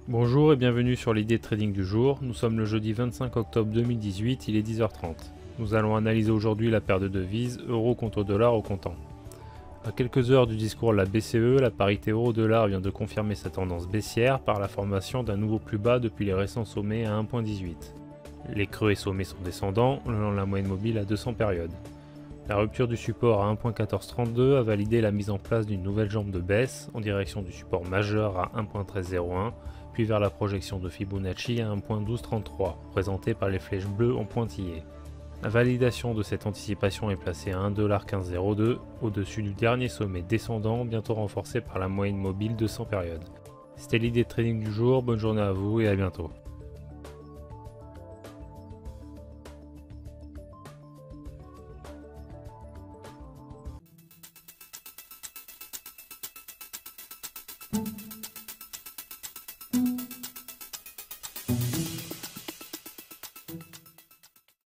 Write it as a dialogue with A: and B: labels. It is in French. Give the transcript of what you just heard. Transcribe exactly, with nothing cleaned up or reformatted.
A: Bonjour et bienvenue sur l'idée de trading du jour. Nous sommes le jeudi vingt-cinq octobre deux mille dix-huit, il est dix heures trente. Nous allons analyser aujourd'hui la paire de devises euro contre dollar au comptant. À quelques heures du discours de la B C E, la parité euro-dollar vient de confirmer sa tendance baissière par la formation d'un nouveau plus bas depuis les récents sommets à un virgule dix-huit. Les creux et sommets sont descendants, le long de la moyenne mobile à deux cents périodes. La rupture du support à un virgule quatorze trente-deux a validé la mise en place d'une nouvelle jambe de baisse en direction du support majeur à un virgule treize zéro un, puis vers la projection de Fibonacci à un virgule douze trente-trois, représentée par les flèches bleues en pointillés. La validation de cette anticipation est placée à un virgule quinze zéro deux, au-dessus du dernier sommet descendant, bientôt renforcé par la moyenne mobile de cent périodes. C'était l'idée de trading du jour, bonne journée à vous et à bientôt.